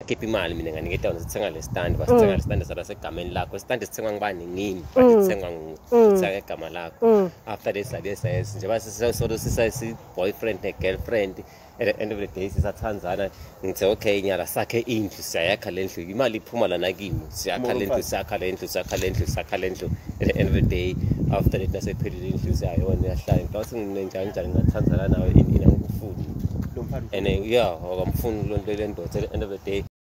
ngiyakhipha imali mina nganiketa wona sithenga le stand basithenga le stand sala segameni lakho stand sithengwa ngibani ngini but sithengwa ngithenga igama lakho after this like this njengoba sisolo sisi boyfriend ne girlfriend at the end of the day sisathandzana ngithe okay nyala sakhe indlu siyayakha le ndlu imali iphuma lana kimi siyakha le ndlu sakha le ndlu sakha le ndlu sakha le ndlu at the end of the day after that nasephelile indlu siyayona yahlala ngicabanga nginenjani njani ngathandzana nawe inangufuni and yeah akamfuni lonto le ndoda at the end of the day